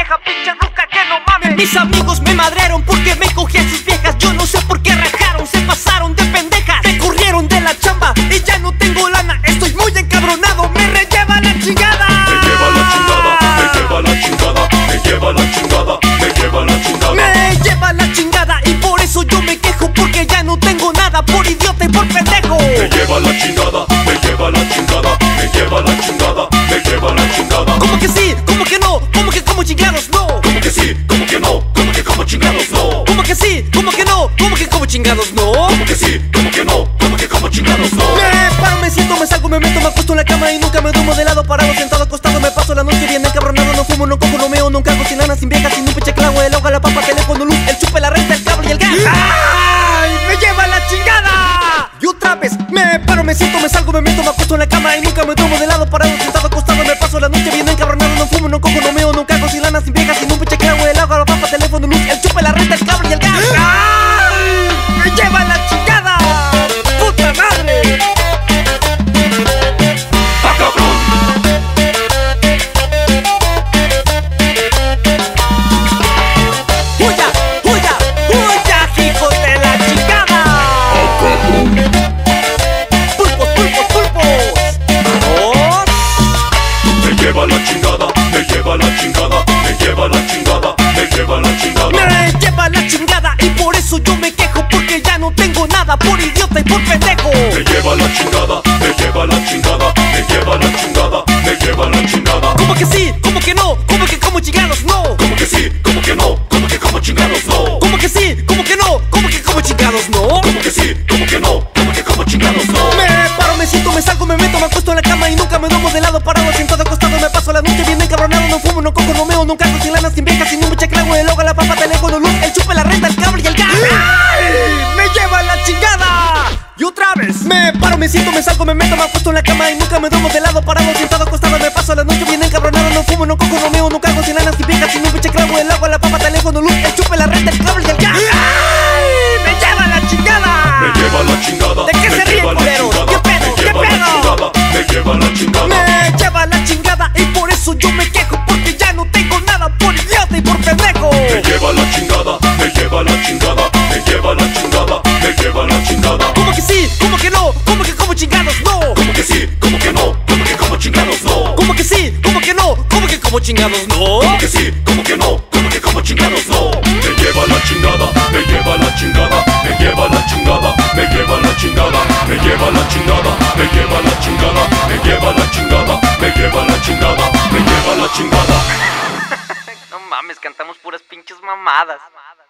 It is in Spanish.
vieja pinche ruca que no mames. Mis amigos me madrearon porque me cogí a sus viejas. Yo no sé por qué rajaron, se pasaron de pendejas. Me corrieron de la chamba y ya no tengo lana. Estoy muy encabronado, me relleva la chingada. Me lleva la chingada, me lleva la chingada, me lleva la chingada, me lleva la chingada. Me lleva la chingada y por eso yo me quejo, porque ya no tengo nada, por idiota y por pendejo. Me lleva la chingada, me lleva la chingada, me lleva la chingada, me lleva la chingada. ¿Cómo que sí? ¿Cómo que no? ¿Cómo que como chingados no? ¿Cómo que sí? ¿Cómo que no? ¿Cómo que como chingados no? ¿Cómo que sí? ¿Cómo que no? ¿Cómo que como chingados no? ¿Cómo que sí? ¿Cómo que no? ¿Cómo que como chingados no? Me paro, me siento, me salgo, me meto, me acuesto en la cama y nunca me duermo de lado, parado, sentado, acostado. Me paso la noche bien encabronado, no fumo, no cojo, no meo, nunca hago sin lana, sin vieja, sin un pinche clavo. El agua, la papa, teléfono, luz, el chupe, la renta, el cable y el gas. ¡Ay! ¡Me lleva la chingada! Y otra vez me paro, me siento, me salgo, me meto, me acuesto en la cama y nunca me duermo de lado, parado, sentado, acostado. Me paso la noche bien encabronado, no fumo, no cojo, no meo, nunca hago sin lana, sin vieja, sin un pinche clavo. El agua, la papa, teléfono, luz, el chupe, la renta, el cable y el gas. ¡Ay! ¡Me lleva la chingada! ¡Puta madre! ¡Ah, cabrón! ¡Huya! ¡Huya! ¡Huya, hijos de la chingada! ¡Ah, cabrón! ¡Pulpos, pulpos, pulpos! ¡Vamos! Me lleva la chingada, me lleva la chingada, me lleva la chingada, me lleva la chingada. Me lleva la chingada y por eso yo me quejo, porque ya no tengo nada, por idiota y por pendejo. Me lleva la chingada, me lleva la chingada, me lleva la chingada, me lleva la chingada. ¿Cómo que sí? ¿Cómo que no? ¿Cómo que como chingados no? ¿Cómo que sí? ¿Cómo que no? ¿Cómo que como chingados no? ¿Cómo que sí? ¿Cómo que no? ¿Cómo que como chingados no? ¿Cómo que sí? ¿Cómo que no? ¿Cómo que como chingados no? Me paro, me siento, me salgo, me meto, me acuesto en la cama y nunca me duermo de lado, parado, sentado, acostado. Me paso la noche bien encabronado, no fumo, no cojo, no meo, nunca hago sin lana, sin vieja, sin un mucha clavo. El agua, la papa, teléfono, luz, el chupe, la renta, el cable y el gas. ¡Ay! ¡Me lleva la chingada! Y otra vez me paro, me siento, me salgo, me meto, me acuesto en la cama y nunca me duermo de lado, parado, sentado, acostado. Me paso la noche bien encabronado, no fumo, no cojo, no meo, nunca hago sin lana, sin vieja, sin un pinche clavo. El agua, la papa, teléfono, luz, el chupe, la renta, el cable y el gas. ¡Ay! ¡Me lleva la chingada! Me lleva la chingada. ¿De qué se ríen, culeros? ¿Qué pedo? ¿Qué pedo? Me lleva la chingada. Me lleva la chingada y por eso yo me quejo, porque ya no tengo nada, por idiota y por pendejo. Me lleva la chingada, me lleva la chingada, me lleva la chingada, me lleva la chingada. ¿Cómo que sí? ¿Cómo que no? ¿Cómo que como chingados no? ¿Cómo que sí? ¿Cómo que no? ¿Cómo que como chingados no? ¿Cómo que sí? ¿Cómo que no? ¿Cómo que como chingados no? ¿Cómo que sí? ¿Cómo que no? ¿Cómo que como chingados no? Me lleva la chingada, me lleva la chingada, me lleva la chingada, me lleva la chingada, me lleva la chingada, me lleva la chingada, me lleva la chingada, me lleva la chingada, me lleva la chingada. No mames, cantamos puras pinches mamadas.